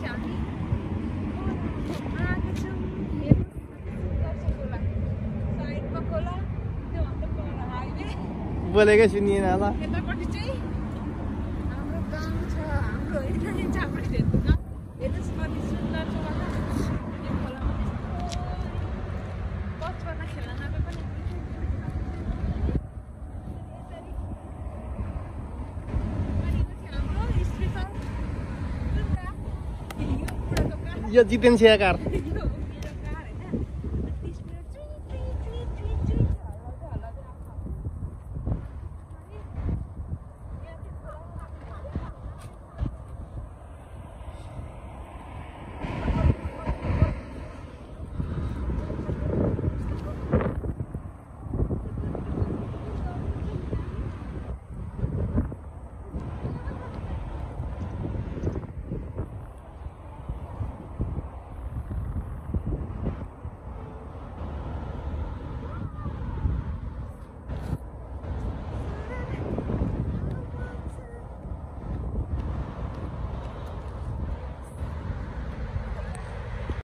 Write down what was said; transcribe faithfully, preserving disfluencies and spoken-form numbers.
बोलेकै सुनिएन ल यतापट्टि चाहिँ हाम्रो गाउँ छ हाम्रो होइन जहाँबाट हेर्नु गाउँ हेर्नुहोस् कति सुन्दर छ होला यो खोलामा बचपन खेल्न नपाए पनि यो जितेन छेकार